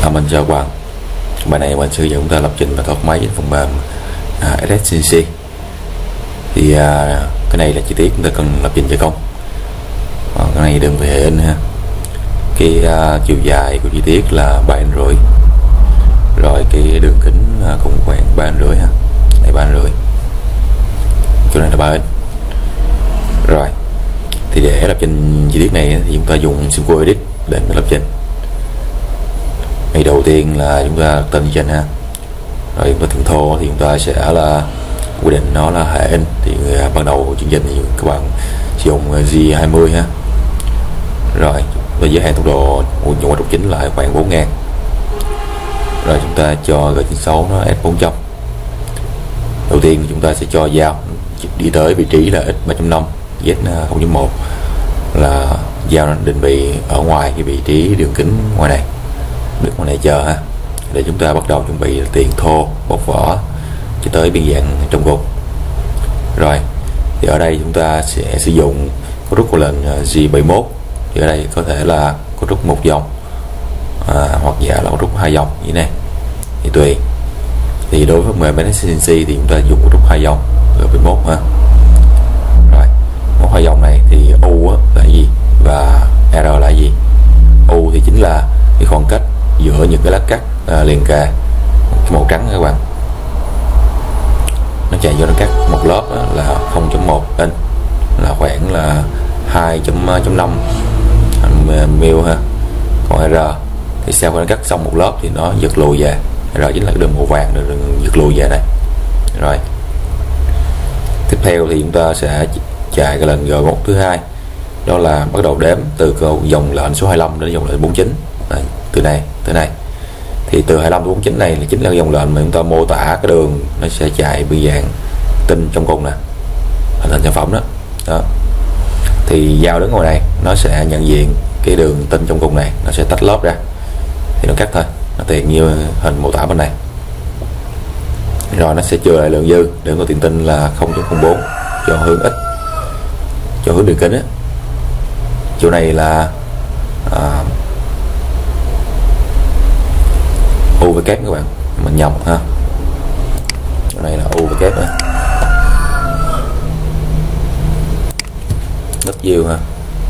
Mình chào các bạn. Bài này mình sử dụng ta lập trình và thoát máy trên phần mềm SSCNC. Thì cái này là chi tiết chúng ta cần lập trình cho công. Cái này đơn vị hệ in ha. Cái chiều dài của chi tiết là 3,5 inch. Rồi cái đường kính cũng khoảng 3,5 inch ha. Này 3,5 inch. Chỗ này là 3 inch. Rồi. Thì để lập trình chi tiết này thì chúng ta dùng Simple Edit để lập trình. Ngày đầu tiên là chúng ta tên trên ha, rồi chúng ta thường thô thì chúng ta sẽ là quy định nó là hệ in. Thì ban đầu chương trình thì các bạn sử dụng G20 ha. Rồi và giới hạn tốc độ dùng qua trục chính lại khoảng 4.000. Rồi chúng ta cho G96 nó S400. Đầu tiên thì chúng ta sẽ cho dao đi tới vị trí là X3.5 Z0.1 là dao nó định vị ở ngoài cái vị trí đường kính ngoài này, được ngoài này chờ ha, để chúng ta bắt đầu chuẩn bị tiền thô bọc vỏ cho tới biên dạng trong cùng. Rồi thì ở đây chúng ta sẽ sử dụng cấu trúc của lệnh G71. Thì ở đây có thể là cấu trúc một dòng hoặc giả là cấu trúc 2 dòng như này thì tùy. Thì đối với mềm SSCNC thì chúng ta dùng cấu trúc 2 dòng G71 ha. Rồi một 2 dòng này thì U là gì và R là gì? U thì chính là cái khoảng cách giữa những cái lát cắt liền kề, cái màu trắng các bạn, nó chạy vô nó cắt một lớp là 0.1 inch là khoảng là 2.5 mil ha. Còn R thì sau khi nó cắt xong một lớp thì nó giật lùi về. R chính là cái đường màu vàng, đường giật lùi về đây. Rồi tiếp theo thì chúng ta sẽ chạy cái lệnh G1 thứ hai, đó là bắt đầu đếm từ dòng lệnh số 25 đến dòng lệnh 49. Từ này tới này thì từ 25 đến 49 này là chính là dòng lệnh mà chúng ta mô tả cái đường nó sẽ chạy bị dạng tinh trong cùng nè, hình thành sản phẩm đó. Đó thì dao đứng ngoài này nó sẽ nhận diện cái đường tinh trong cùng này, nó sẽ tách lớp ra thì nó cắt thôi, nó tiện như hình mô tả bên này. Rồi nó sẽ chừa lại lượng dư để có tiền tinh là 0.04 cho hướng ít, cho hướng đường kính á. Chỗ này là U với kép các bạn, mình nhầm ha. Chỗ này là U với kép á. Đất diêu ha.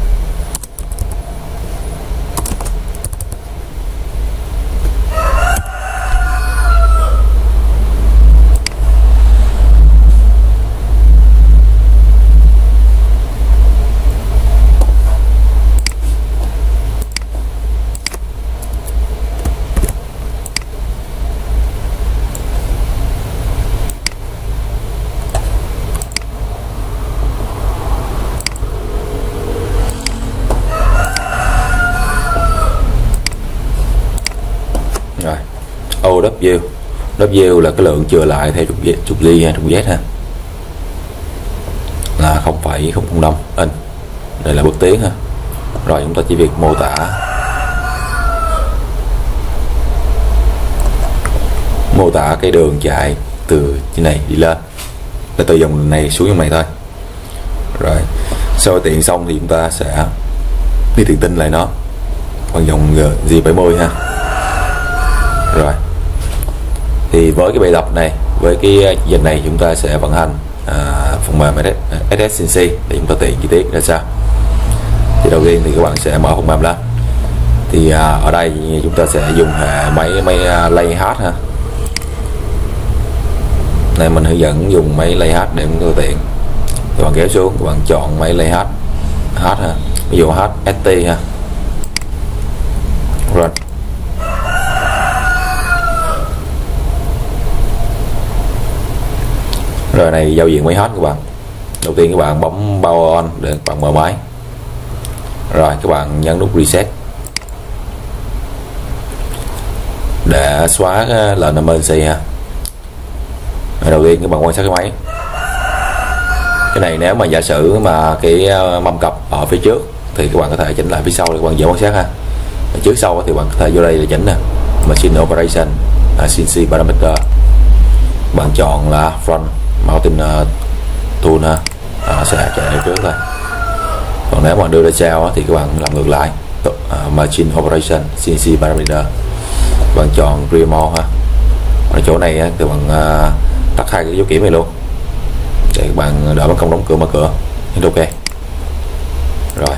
Rồi W là cái lượng chừa lại theo trục G hay trục Z ha, là 0,005 inch. Đây là bước tiến ha. Rồi chúng ta chỉ việc mô tả cái đường chạy từ trên này đi lên, là từ dòng này xuống dòng này thôi. Rồi sau tiện xong thì chúng ta sẽ đi tiền tinh lại nó bằng dòng G70 ha. Rồi thì với cái bài tập này, với cái dịch này chúng ta sẽ vận hành phần mềm SSCNC để chúng ta tiện chi tiết ra sao. Thì đầu tiên thì các bạn sẽ mở phần mềm lên. Thì ở đây chúng ta sẽ dùng hệ máy layhat ha. Này mình hướng dẫn dùng máy layhat để chúng ta tiện. Các bạn kéo xuống, các bạn chọn máy layhat ha, ví dụ HST ha. Rồi rồi này giao diện máy hát các bạn. Đầu tiên các bạn bấm power on để các bạn mở máy. Rồi các bạn nhấn nút reset để xóa cái lệnh emergency ha. Rồi đầu tiên các bạn quan sát cái máy. Cái này nếu mà giả sử mà cái mâm cặp ở phía trước thì các bạn có thể chỉnh lại phía sau để các bạn dễ quan sát ha. Ở trước sau thì bạn có thể vô đây để chỉnh nè, machine operation, CNC parameter. Bạn chọn là front mounting tool ha, nó sẽ chạy trước thôi. Còn nếu mà đưa ra sau thì các bạn làm ngược lại, machine operation CNC parameter. bạn chọn remote ha. Ở chỗ này thì bạn tắt hai cái dấu kiểm này luôn để các bạn đỡ mất công đóng cửa mở cửa. Hit OK. Rồi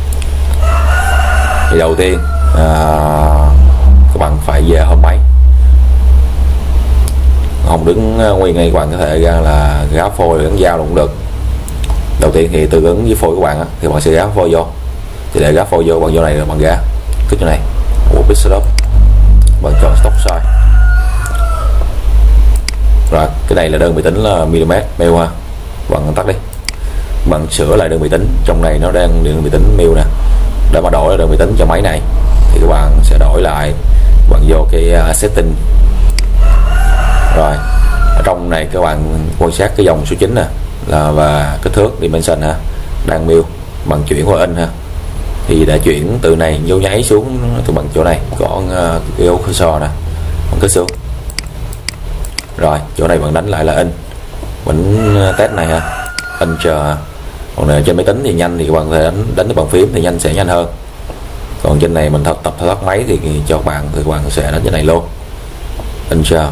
thì đầu tiên các bạn phải về home máy, không đứng nguyên ngay, các bạn có thể ra là gáp phôi gắn dao cũng được. Đầu tiên thì tương ứng với phôi của bạn thì bạn sẽ gáp phôi vô, thì để gáp phôi vô bạn vô này rồi bạn ra kích chỗ này bit setup, bạn chọn stock size. Rồi cái này là đơn vị tính là mm mil ha, bạn tắt đi, bạn sửa lại đơn vị tính. Trong này nó đang đơn vị tính mil nè, để mà đổi đơn vị tính cho máy này thì các bạn sẽ đổi lại, bạn vô cái setting. Rồi ở trong này các bạn quan sát cái dòng số 9 nè là và kích thước dimension ha, đang mil, bằng chuyển qua inch ha. Thì để chuyển từ này dấu nháy xuống từ bằng chỗ này có cái dấu cursor nè, bạn kích xuống. Rồi chỗ này bạn đánh lại là inch, vẫn test này ha, enter. Còn này trên máy tính thì nhanh thì các bạn có thể đánh cái bàn phím thì sẽ nhanh hơn. Còn trên này mình tập thao tác máy thì cho các bạn thì các bạn sẽ đánh cái này luôn, enter.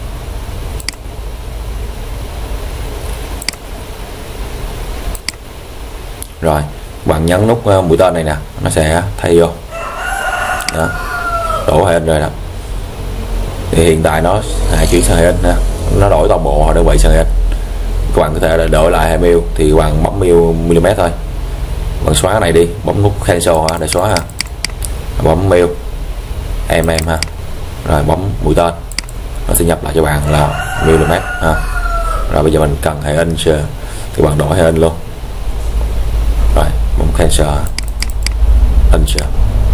Rồi bạn nhấn nút mũi tên này nè, nó sẽ thay vô đó, đổ hai inch rồi đó. Thì hiện tại nó chuyển sang 2 inch nè, nó đổi toàn bộ đơn vị sang 2 inch. Các bạn có thể đổi lại 2 mil thì các bạn bấm mm thôi. Bạn xóa cái này đi, bấm nút cancel để xóa ha, bấm mil ha, rồi bấm mũi tên, nó sẽ nhập lại cho bạn là mm ha. Rồi bây giờ mình cần 2 inch thì bạn đổi 2 inch luôn. Rồi bấm cancel, enter.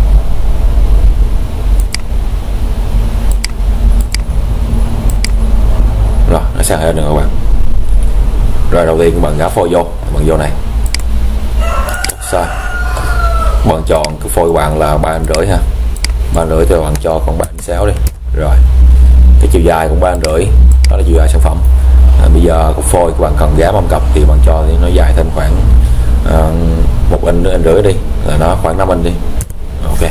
Rồi nó sang 2 inch nữa các bạn. Rồi đầu tiên các bạn gáp phôi vô, bạn vô này sai, bạn chọn cái phôi của bạn là 3,5 inch ha, 3,5 inch thì bạn cho con 3,6 đi. Rồi cái chiều dài cũng 3,5 inch, đó là chiều dài sản phẩm. Bây giờ cái phôi các bạn cần gáp 5 cặp thì bạn cho thì nó dài thêm khoảng 1 inch nữa, 1,5 inch đi, là nó khoảng 5 inch đi. OK.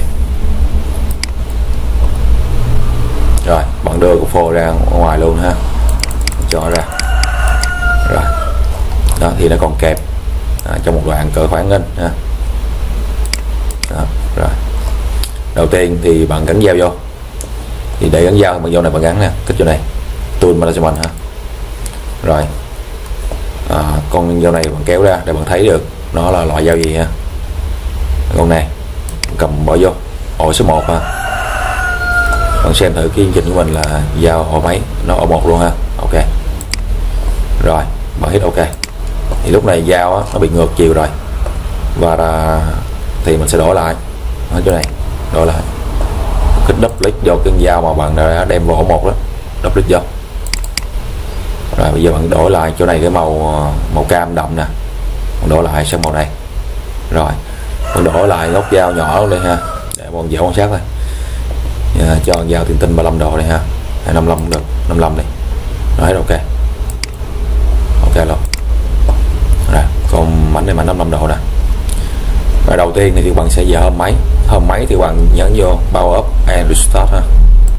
Rồi bạn đưa cái phôi ra ngoài luôn ha, cho ra. Rồi đó thì nó còn kẹp trong một đoạn cỡ khoảng inch ha. Đó, rồi đầu tiên thì bạn gắn dao vô, thì để gắn dao bạn vô này bạn gắn nè, kích chỗ này tool management ha. Rồi con dao này bạn kéo ra để bạn thấy được nó là loại dao gì ha. Con này cầm bỏ vô ổ số 1 ha, bạn xem thử cái chương trình của mình là dao ổ mấy, nó ổ 1 luôn ha. OK. Rồi bạn hit OK thì lúc này dao nó bị ngược chiều rồi, và thì mình sẽ đổi lại ở chỗ này, đổi lại kích double click vô cái dao mà bạn đã đem vào ổ 1 đó, double click vô. Rồi bây giờ bạn đổi lại chỗ này cái màu cam đậm nè, bạn đổi lại sang màu này. Rồi bạn đổi lại góc dao nhỏ luôn đi ha, để bọn dễ quan sát thôi. Cho dao tinh tinh 35 độ này ha, 55 cũng được, 55 đi. Rồi OK. OK luôn. Rồi còn mảnh này mảnh 55 độ nè. Rồi đầu tiên thì các bạn sẽ về home máy thì bạn nhấn vô power up and restart ha.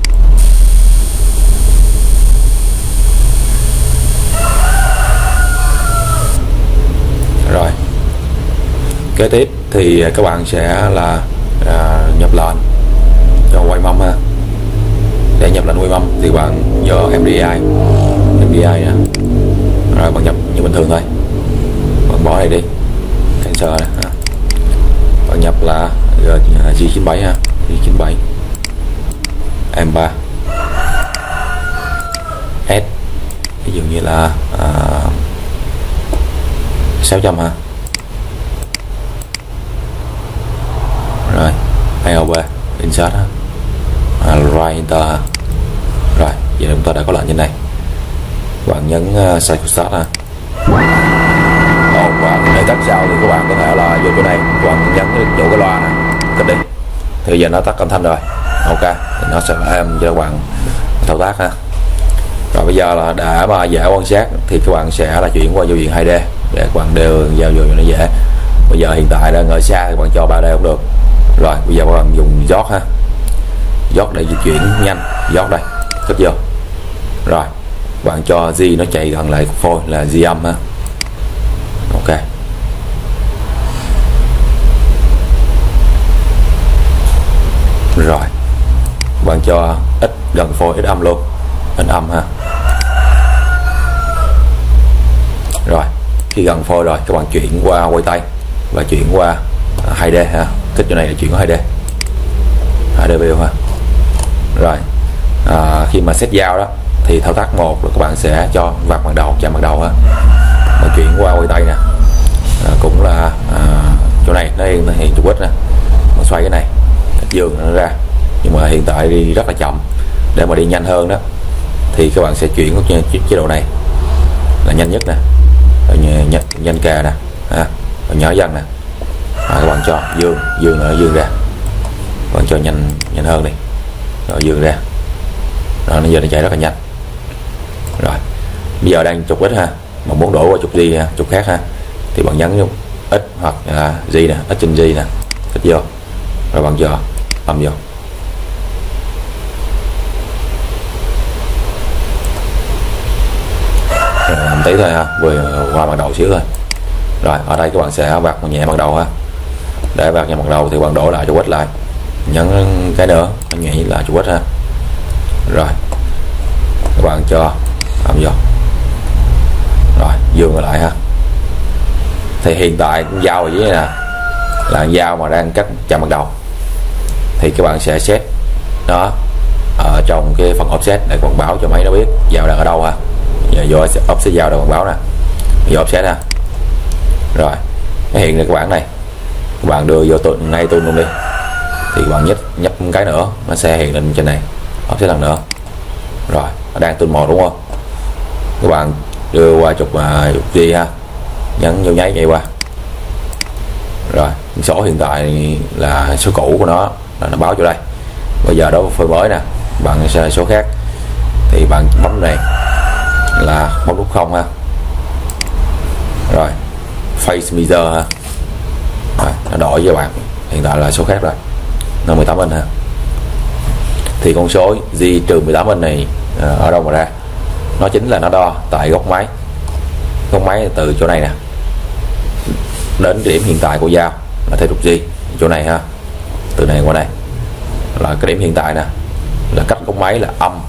Rồi kế tiếp thì các bạn sẽ là nhập lệnh cho quay mâm ha. Để nhập lệnh quay mâm thì bạn vô MDI nè, rồi bạn nhập như bình thường thôi, bạn bỏ này đi, cancel nè, bạn nhập là G97 ha, G97 M3 S, ví dụ như là 600 ha. Rồi AOB insert ha, right enter ha. Rồi giờ chúng ta đã có lệnh như này, bạn nhấn cycle start ha. Và để tắt sao thì các bạn có thể là vô chỗ này, các bạn nhấn chỗ cái loa này, kích đi thì giờ nó tắt âm thanh rồi. OK thì nó sẽ êm cho các bạn thao tác ha. Rồi bây giờ là đã mà dễ quan sát thì các bạn sẽ là chuyển qua giao diện 2D để các bạn đều giao vô nó dễ. Bây giờ hiện tại đang ở xa thì bạn cho 3D cũng được. Rồi bây giờ các bạn dùng jog ha, dot để di chuyển nhanh, dot đây kích vô. Rồi bạn cho G nó chạy gần lại phôi là G âm ha. Ok, rồi bạn cho ít gần phôi ít âm luôn, ít âm ha. Rồi khi gần phôi rồi các bạn chuyển qua quay tay và chuyển qua 2D ha, kích chỗ này là chuyển qua 2D view ha. Rồi khi mà set dao đó thì thao tác một là các bạn sẽ cho vặt bằng đầu, chạm bằng đầu ha. Bạn chuyển qua quay tay nè, cũng là chỗ này nó hiện trục ít nè, bạn xoay cái này dương nó ra, nhưng mà hiện tại đi rất là chậm. Để mà đi nhanh hơn đó thì các bạn sẽ chuyển chế độ này là nhanh nhất nè, nhanh kề nè, nhỏ dần nè, các bạn cho dương ra, bạn cho nhanh hơn đi, rồi dương ra, rồi nó giờ nó chạy rất là nhanh. Rồi bây giờ đang trục ít ha, mà muốn đổ qua trục gì ha, trục khác ha, thì bạn nhấn vô ít hoặc là gì nè, ít trên gì nè, kích vô, rồi bạn cho âm vô. Làm tí thôi ha, vừa qua bằng đầu xíu thôi. Rồi ở đây các bạn sẽ vặt nhẹ bằng đầu ha. Để vặt nhẹ bằng đầu thì bạn đổ lại trục ít lại, nhấn cái nữa nó nhảy lại trục ít ha. Rồi các bạn cho âm vô, rồi dương lại ha. Thì hiện tại con dao ở dưới này nè là con dao mà đang cắt chạm bằng đầu, thì các bạn sẽ set nó ở trong cái phần offset để quảng báo cho máy nó biết dao đang ở đâu ha. Giờ vô offset dao để quảng báo nè, vô offset ha. Rồi nó hiện ra cái bảng này, các bạn đưa vô tuần nay tuần luôn đi, thì các bạn nhấp cái nữa nó sẽ hiện lên trên này offset lần nữa. Rồi nó đang tuần 1 đúng không, các bạn đưa qua trục gì ha, nhấn vô nháy chạy qua. Rồi số hiện tại là số cũ của nó là nó báo cho đây. Bây giờ đó phôi mới nè, bạn sẽ số khác thì bạn bấm này là bấm nút 0 ha. Rồi face meter ha. Rồi, nó đổi với bạn hiện tại là số khác rồi, nó 18 inch ha. Thì con số G trừ 18 inch này ở đâu mà ra? Nó chính là nó đo tại góc máy. Góc máy từ chỗ này nè đến điểm hiện tại của dao là theo trục G, chỗ này ha, từ này qua đây là cái điểm hiện tại nè, là cách góc máy là âm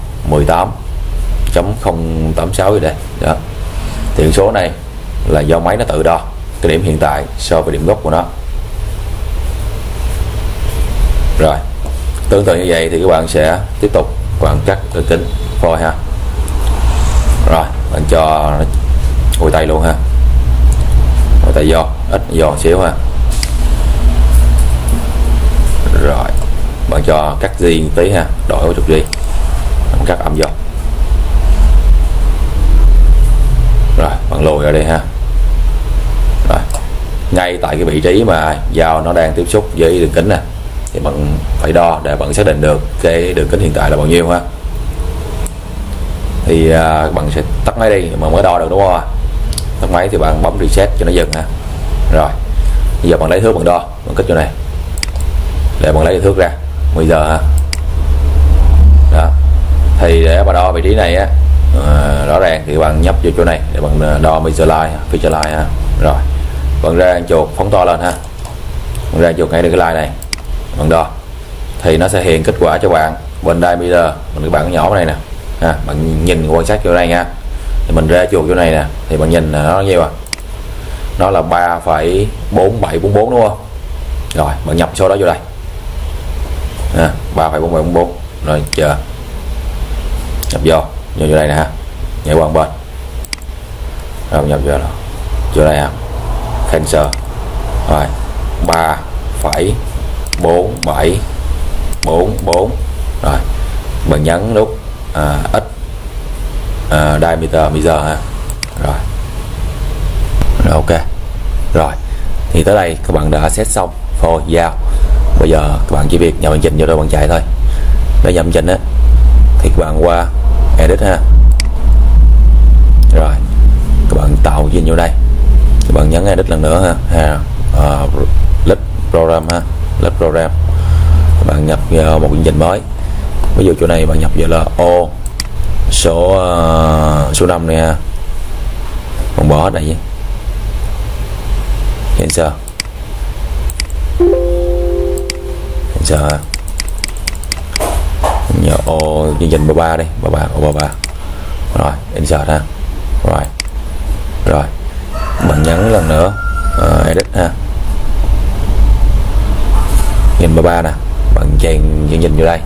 18.086 đây đó. Thì số này là do máy nó tự đo cái điểm hiện tại so với điểm gốc của nó. Rồi tương tự như vậy thì các bạn sẽ tiếp tục bạn cắt đường kính phôi ha. Rồi bạn cho quay tay luôn ha, quay tay vô ít vô xíu ha. Rồi bạn cho cắt gì tí ha, đổi qua trục gì, bạn cắt âm vô. Rồi bạn lùi ra đây ha. Rồi ngay tại cái vị trí mà dao nó đang tiếp xúc với đường kính nè, thì bạn phải đo để bạn xác định được cái đường kính hiện tại là bao nhiêu ha. Thì bạn sẽ tắt máy đi mà mới đo được đúng không? Tắt máy thì bạn bấm reset cho nó dừng ha. Rồi bây giờ bạn lấy thước bạn đo, bạn kích chỗ này để bạn lấy thước ra 10 giờ ha. Đó. Thì để mà đo vị trí này á rõ ràng thì bạn nhấp vô chỗ này để bạn đo measure line ha. Rồi bạn ra chuột phóng to lên ha, bạn ra chuột ngay được cái line này, bạn đo thì nó sẽ hiện kết quả cho bạn bên diameter, mình các bạn nhỏ này nè ha. Bạn nhìn quan sát chỗ này nha, thì mình ra chuột chỗ này nè thì bạn nhìn là nó bao nhiêu à, nó là 3,4744 đúng không? Rồi bạn nhập số đó vô đây ha, 3,4744 rồi chờ nhập vô đây nè ha, nhảy qua bên rồi nhập vô chỗ này ha, cancel. Rồi 3,4744 rồi bạn nhấn nút x diameter measure ha. Rồi ok. Rồi thì tới đây các bạn đã set xong phôi dao. Bây giờ các bạn chỉ việc nhập hành trình vô đây bạn chạy thôi. Để nhập hành trình á thì các bạn qua edit ha. Rồi các bạn tạo trình vô đây, các bạn nhấn edit lần nữa ha, list program ha, list program, các bạn nhập một chương trình mới Ví dụ chỗ này bạn nhập giờ là ô số 5 này ha, bạn bỏ hết này nhé, enter ha, nhờ ô chương trình 33 đi, 33 rồi enter ha, rồi bạn nhấn lần nữa edit ha, nhìn 33 nè, bạn chèn chương trình vô đây,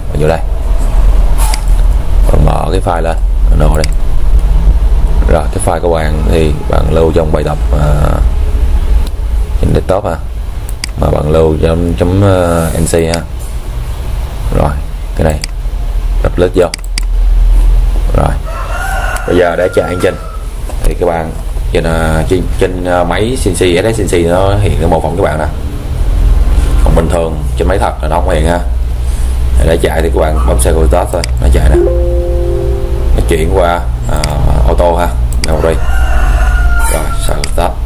bạn mở cái file lên nổ đây. Rồi cái file của bạn thì bạn lưu trong bài tập trên desktop ha, mà bạn lưu trong nc ha. Rồi cái này upload vô. Rồi bây giờ để chạy hành trình thì các bạn trên máy CNC SX CNC nó hiện cái mô phỏng các bạn nè, còn bình thường trên máy thật là nó không hiện ha. Để chạy thì các bạn bấm xe của start thôi, nó chạy nè, nó chuyển qua auto ha, memory. Rồi xe của start.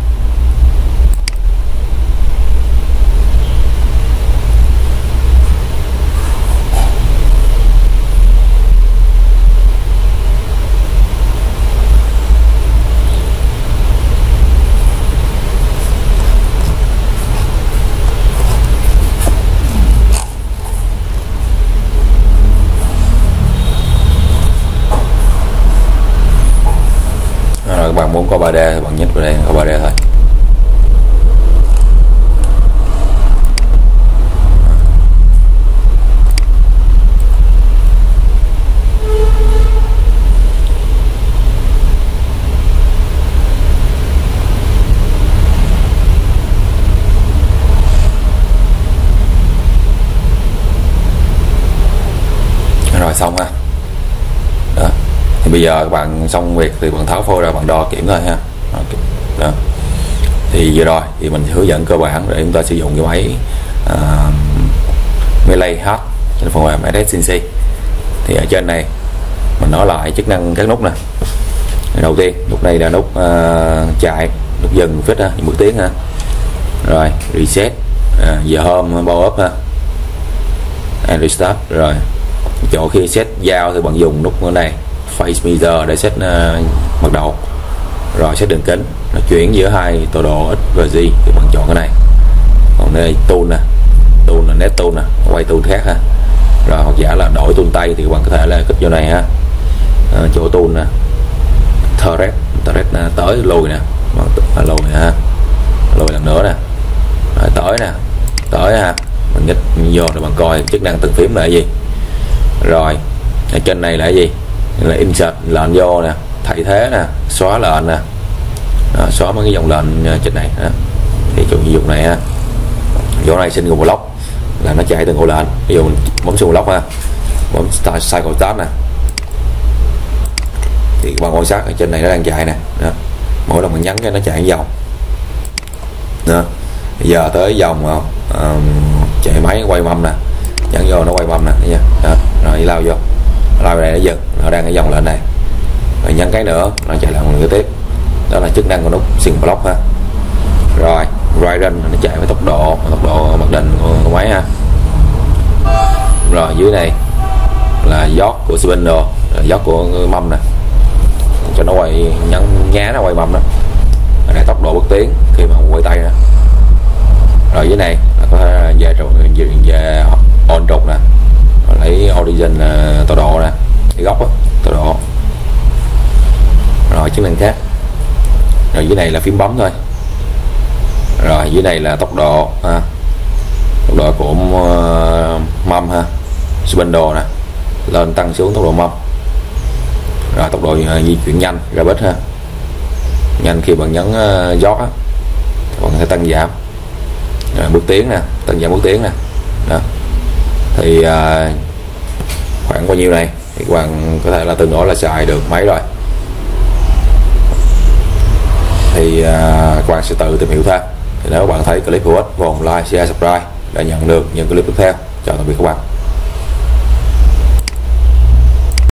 Các bạn muốn có 3D thì bạn nhấn vào đây, có 3D thôi. Rồi xong ha. Đó. Thì bây giờ các bạn xong việc thì bạn tháo phôi ra, bạn đo kiểm thôi ha. Đó. Thì vừa rồi thì mình hướng dẫn cơ bản để chúng ta sử dụng cái máy Melee H trên phần mềm SX CNC. Thì ở trên này mình nói lại chức năng các nút nè. Đầu tiên nút này là nút chạy, nút dừng phích ha, những bước tiến ha. Rồi reset, giờ hôm power up ha, and restart. Rồi chỗ khi set dao thì bạn dùng nút này face meter để set mật độ. Rồi set đường kính, nó chuyển giữa hai tọa độ X và Y thì bạn chọn cái này. Còn đây tool nè, tool là net tool nè, quay tool khác ha. Rồi hoặc giả là đổi tool tay thì bạn có thể là kích vô này ha, chỗ tool nè, thread tới lùi nè, lùi nè ha, lùi lần nữa nè. Rồi, tới ha, mình nhích vô rồi bạn coi chức năng từng phím là cái gì. Rồi ở trên này là cái gì, là insert lệnh vô nè, thay thế nè, xóa lệnh nè. Đó, xóa mấy cái dòng lệnh trên này đó. Thì chủ dụng này ha, chỗ này single block là nó chạy từng ô lệnh. Ví dụ mình bấm single block ha, bấm cycle start nè, thì các bạn quan sát ở trên này nó đang chạy nè. Đó. Mỗi lần mình nhấn cái nó chạy vòng. Đó. Bây giờ tới vòng chạy máy quay mâm nè, nhấn vô nó quay mâm nè nha. Đó. Rồi lao vô, lao vào đây nó dừng, nó đang cái dòng lệnh này. Rồi nhấn cái nữa nó chạy lại một lượt tiếp. Đó là chức năng của nút single block ha. Rồi right run nó chạy với tốc độ mặc định của máy ha. Rồi dưới này là giót của spindle, giót của mâm nè, cho nó quay, nhấn nhá nó quay mâm đó. Đây là tốc độ bước tiến khi mà quay tay nè. Rồi dưới này là có về on trục nè, lấy origin tọa độ nè, cái góc tọa độ. Rồi chức năng khác. Rồi dưới này là phím bấm thôi. Rồi dưới này là tốc độ ha, tốc độ của mâm ha, spindle nè, lên tăng xuống tốc độ mâm. Rồi tốc độ di chuyển nhanh ra bớt ha, nhanh khi bạn nhấn giót á, bạn có thể tăng giảm. Rồi bước tiến nè, tăng giảm bước tiến nè. Đó. Thì khoảng bao nhiêu này thì các bạn có thể là tương đối là xài được máy rồi. Thì các bạn sẽ tự tìm hiểu thêm. Thì nếu các bạn thấy clip hữu ích, vô like, share, subscribe để nhận được những clip tiếp theo. Chào tạm biệt các bạn.